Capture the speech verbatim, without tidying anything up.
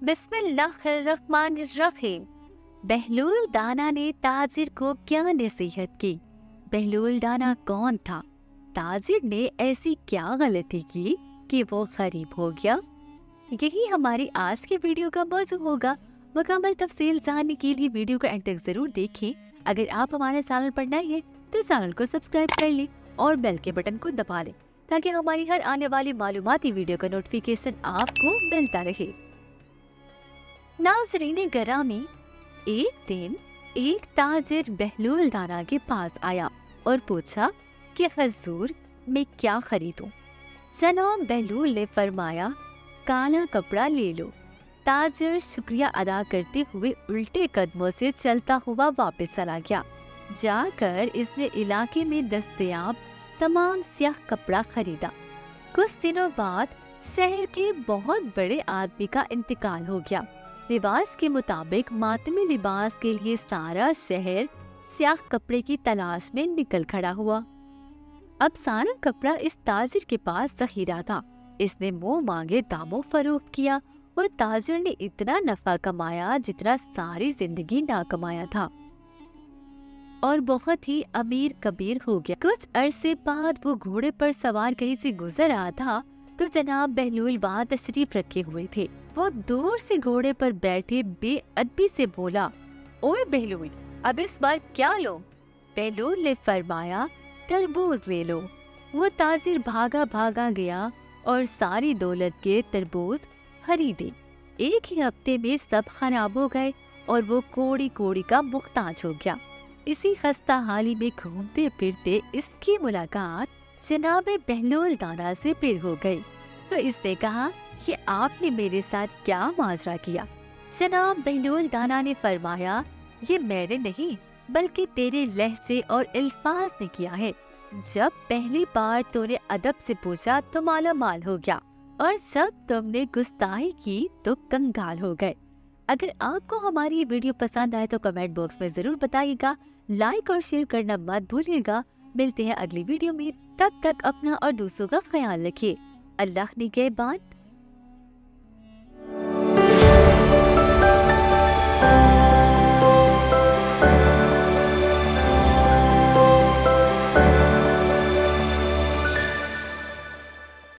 बिस्मिल्लाहिर्रहमानिर्रहीम। बहलूल दाना ने ताजिर को क्या नसीहत की? बहलूल दाना कौन था? ताजिर ने ऐसी क्या गलती की कि वो गरीब हो गया? यही हमारी आज के वीडियो का मौजू होगा। मुकम्मल तफसील जानने के लिए वीडियो को एंड तक जरूर देखें। अगर आप हमारे चैनल पर नए हैं तो चैनल को सब्सक्राइब कर लें और बेल के बटन को दबा लें ताकि हमारी हर आने वाली मालूमाती वीडियो का नोटिफिकेशन आपको मिलता रहे। नाज़रीन गिरामी, एक दिन एक ताजिर बहलूल दाना के पास आया और पूछा कि हुजूर, मैं क्या खरीदूं? जनाब बहलूल ने फरमाया, काला कपड़ा ले लो। ताजिर शुक्रिया अदा करते हुए उल्टे कदमों से चलता हुआ वापस चला गया। जाकर इसने इलाके में दस्तयाब तमाम स्याह कपड़ा खरीदा। कुछ दिनों बाद शहर के बहुत बड़े आदमी का इंतकाल हो गया। रिवाज के मुताबिक मातमी लिबास के लिए सारा शहर स्याह कपड़े की तलाश में निकल खड़ा हुआ। अब सारा कपड़ा इस ताजिर के पास ज़ख़ीरा था। इसने मुंह मांगे दामों फरोख्त किया और ताजिर ने इतना नफा कमाया जितना सारी जिंदगी ना कमाया था और बहुत ही अमीर कबीर हो गया। कुछ अरसे बाद वो घोड़े पर सवार कहीं से गुजर रहा था तो जनाब बहलूल वहाँ तशरीफ रखे हुए थे। वो दूर से घोड़े पर बैठे बेअदबी से बोला, ओए बहलूल, अब इस बार क्या लो? बहलूल ने फरमाया, तरबूज ले लो। वो ताजिर भागा भागा गया और सारी दौलत के तरबूज खरीदे। एक ही हफ्ते में सब खराब हो गए और वो कोड़ी कोड़ी का मुख्ताज हो गया। इसी खस्ता हाली में घूमते फिरते इसकी मुलाकात जनाब बहलूल दाना से फिर हो गई। तो इसने कहा कि आपने मेरे साथ क्या माजरा किया? जनाब बहलूल दाना ने फरमाया, ये मैंने नहीं बल्कि तेरे लहजे और अल्फाज ने किया है। जब पहली बार तूने अदब से पूछा तो माला माल हो गया और जब तुमने गुस्ताखी की तो कंगाल हो गए। अगर आपको हमारी ये वीडियो पसंद आए तो कमेंट बॉक्स में जरूर बताइएगा। लाइक और शेयर करना मत भूलिएगा। मिलते हैं अगली वीडियो में। तब तक अपना और दूसरों का ख्याल रखिए। अल्लाह निगहबान।